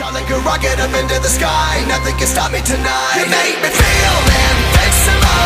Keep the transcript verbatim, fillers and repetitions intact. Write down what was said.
shot like a rocket up into the sky. Nothing can stop me tonight. You make me feel invincible.